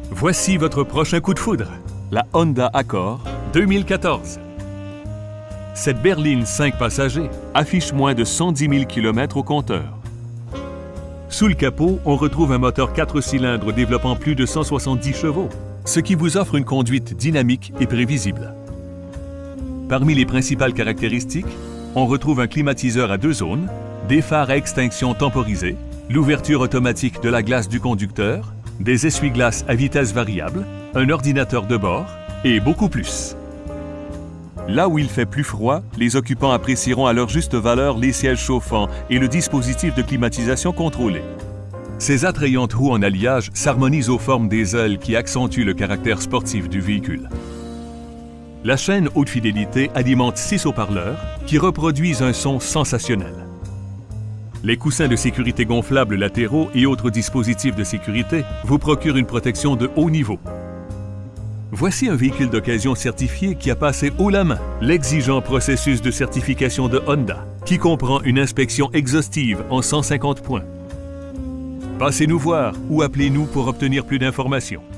Voici votre prochain coup de foudre, la Honda Accord 2014. Cette berline 5 passagers affiche moins de 110 000 km au compteur. Sous le capot, on retrouve un moteur 4 cylindres développant plus de 170 chevaux, ce qui vous offre une conduite dynamique et prévisible. Parmi les principales caractéristiques, on retrouve un climatiseur à 2 zones, des phares à extinction temporisée, l'ouverture automatique de la glace du conducteur, des essuie-glaces à vitesse variable, un ordinateur de bord et beaucoup plus. Là où il fait plus froid, les occupants apprécieront à leur juste valeur les sièges chauffants et le dispositif de climatisation contrôlé. Ces attrayantes roues en alliage s'harmonisent aux formes des ailes qui accentuent le caractère sportif du véhicule. La chaîne haute fidélité alimente 6 haut-parleurs qui reproduisent un son sensationnel. Les coussins de sécurité gonflables latéraux et autres dispositifs de sécurité vous procurent une protection de haut niveau. Voici un véhicule d'occasion certifié qui a passé haut la main l'exigeant processus de certification de Honda, qui comprend une inspection exhaustive en 150 points. Passez nous voir ou appelez-nous pour obtenir plus d'informations.